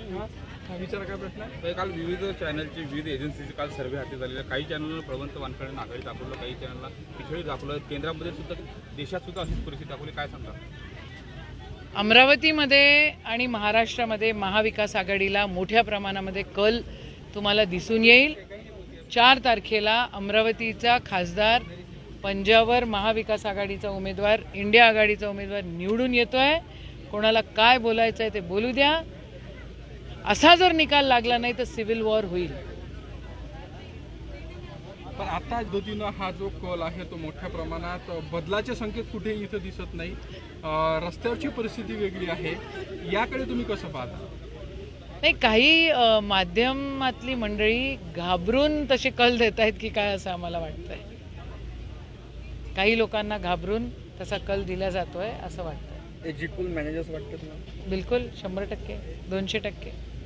विचारा काय प्रश्न आहे? काल विविध चॅनलची विविध एजन्सीचे काल सर्वे हाती झालेले, काही चॅनलला प्रवंत वानखडे आघाडी दाखवलं, काही चॅनलला पिछडी दाखवलं, केंद्रामध्ये सुद्धा देशात सुद्धा अशीच परिस्थिती दाखवली, काय सांगता? अमरावतीमध्ये आणि महाराष्ट्रामध्ये महाविकास आघाडीला मोठ्या प्रमाणामध्ये कल तुम्हाला दिसून येईल। 4 तारखेला अमरावतीचा खासदार पंजावर महाविकास आघाडीचा उमेदवार इंडिया आघाडीचा उमेदवार निवडून येतोय। कोणाला काय बोलायचं आहे ते बोलू द्या। असा जर निकाल लागला नाही तर सिव्हिल वॉर होईल। पण आता ज्योतीनं हा जो कल आहे तो मोठ्या प्रमाणात बदलाचे संकेत कुठे इथं दिसत नाही। रस्त्यावरची परिस्थिती वेगळी आहे, याकडे तुम्ही कसं पाहता? नाही, काही माध्यमातली मंडळी घाबरून तसे कल देत आहेत की काय असं आम्हाला वाटतंय। काही लोकांना घाबरून तसा कल दिला जातोय असं वाटतंय। एक्झिट पोल मॅनेजर्स वाटतात ना? बिलकुल 100%, 200%।